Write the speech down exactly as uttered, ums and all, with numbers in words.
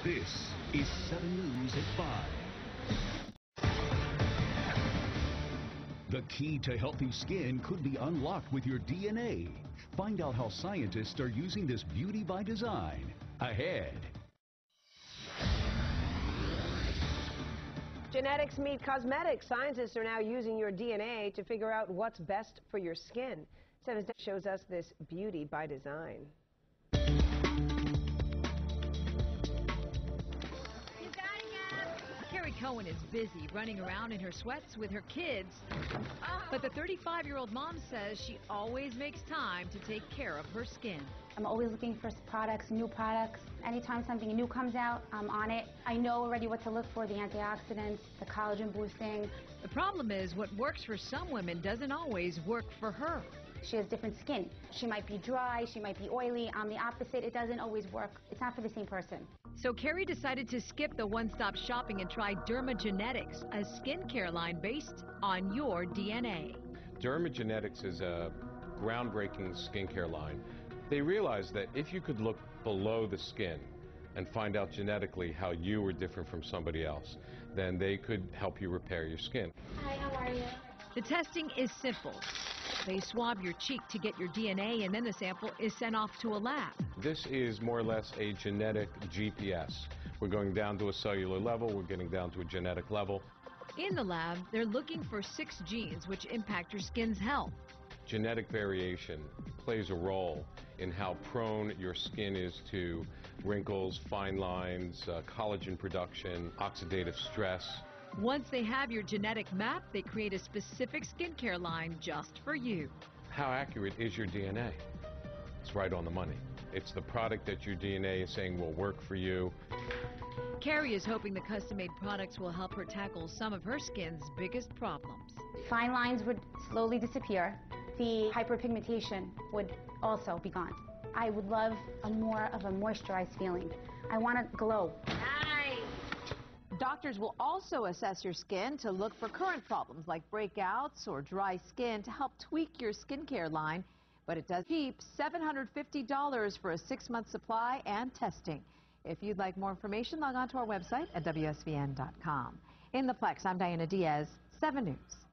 This is seven News at five. The key to healthy skin could be unlocked with your D N A. Find out how scientists are using this beauty by design. Ahead. Genetics meet cosmetics. Scientists are now using your D N A to figure out what's best for your skin. seven shows us this beauty by design. Carrie Cohen is busy running around in her sweats with her kids, but the thirty-five-year-old mom says she always makes time to take care of her skin. I'm always looking for products, new products. Anytime something new comes out, I'm on it. I know already what to look for, the antioxidants, the collagen boosting. The problem is what works for some women doesn't always work for her. She has different skin. She might be dry, she might be oily. I'm the opposite. It doesn't always work. It's not for the same person. So Carrie decided to skip the one-stop shopping and try Dermagenetics, a skincare line based on your D N A. Dermagenetics is a groundbreaking skincare line. They realized that if you could look below the skin and find out genetically how you were different from somebody else, then they could help you repair your skin. Hi, how are you? The testing is simple. They swab your cheek to get your D N A, and then the sample is sent off to a lab. This is more or less a genetic G P S. We're going down to a cellular level, we're getting down to a genetic level. In the lab, they're looking for six genes which impact your skin's health. Genetic variation plays a role in how prone your skin is to wrinkles, fine lines, uh, collagen production, oxidative stress. Once they have your genetic map, they create a specific skincare line just for you. How accurate is your D N A? It's right on the money. It's the product that your D N A is saying will work for you. Carrie is hoping the custom-made products will help her tackle some of her skin's biggest problems. Fine lines would slowly disappear. The hyperpigmentation would also be gone. I would love a more of a moisturized feeling. I want to glow. Doctors will also assess your skin to look for current problems like breakouts or dry skin to help tweak your skincare line. But it does keep seven hundred fifty dollars for a six-month supply and testing. If you'd like more information, log on to our website at W S V N dot com. In the Plex, I'm Diana Diaz, seven News.